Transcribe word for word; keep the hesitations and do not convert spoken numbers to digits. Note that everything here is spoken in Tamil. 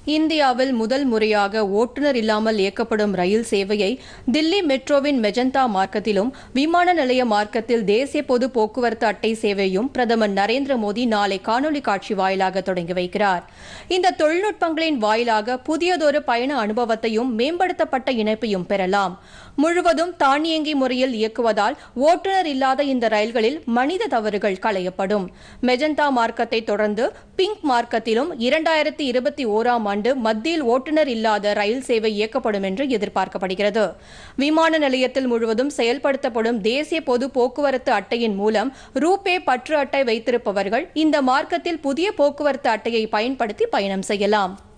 இந்தியாவில் முதல் முறையாக ஓட்டுநர் இல்லாமல் இயக்கப்படும் ரயில் சேவையை தில்லி மெட்ரோவின் மெஜந்தா மார்க்கத்திலும் விமான நிலைய மார்க்கத்தில் தேசிய பொது போக்குவரத்து அட்டை சேவையும் பிரதமர் நரேந்திர மோடி நாளை காணொலி காட்சி வாயிலாக தொடங்கி வைக்கிறார். இந்த தொழில்நுட்பங்களின் வாயிலாக புதியதொரு பயண அனுபவத்தையும் மேம்படுத்தப்பட்ட இணைப்பையும் பெறலாம். முழுவதும் தானியங்கி முறையில் இயக்குவதால் ஓட்டுநர் இல்லாத இந்த ரயில்களில் மனித தவறுகள் களையப்படும். மெஜந்தா மார்க்கத்தை தொடர்ந்து பிங்க் மார்க்கத்திலும் இரண்டாயிரத்தி இருபத்தி ஓராம் ஆண்டு மத்தியில் ஓட்டுநர் இல்லாத ரயில் சேவை இயக்கப்படும் என்று எதிர்பார்க்கப்படுகிறது. விமான நிலையத்தில் முழுவதும் செயல்படுத்தப்படும் தேசிய பொது போக்குவரத்து அட்டையின் மூலம் ரூபே பற்று அட்டை வைத்திருப்பவர்கள் இந்த மார்க்கத்தில் புதிய போக்குவரத்து அட்டையை பயன்படுத்தி பயணம் செய்யலாம்.